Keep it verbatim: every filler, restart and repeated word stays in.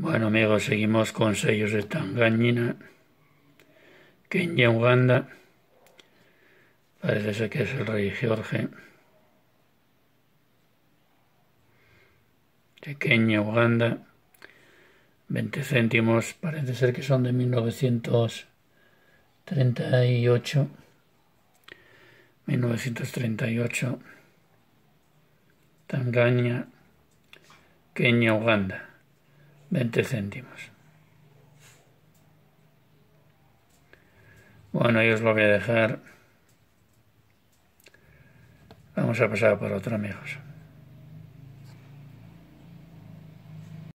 Bueno amigos, seguimos con sellos de Tanzania, Kenia, Uganda. Parece ser que es el rey Jorge. De Kenia, Uganda. veinte céntimos, parece ser que son de mil novecientos treinta y ocho. mil novecientos treinta y ocho. Tanzania, Kenia, Uganda. veinte céntimos. Bueno, ahí os lo voy a dejar. Vamos a pasar por otro, amigos.